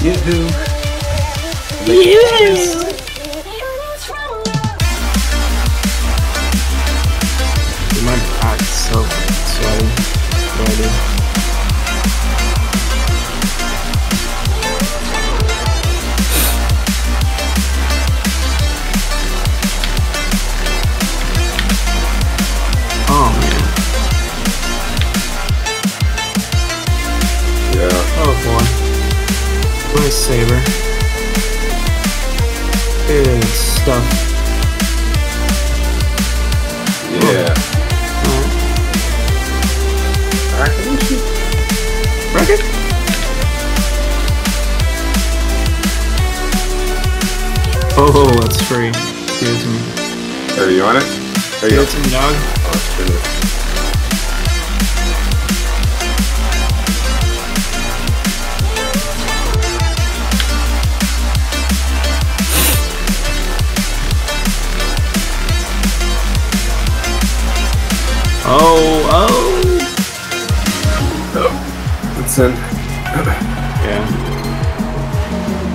Yoo-hoo! Yoo-hoo! My back's so sweaty. Sweaty. Oh man. Yeah. Oh boy. Nice saber. Good stuff. Yeah. Record? Oh, that's free. Give it to me. Are you on it? There you Give go. it to me, dog. Oh, shit. Oh. It's in. Yeah.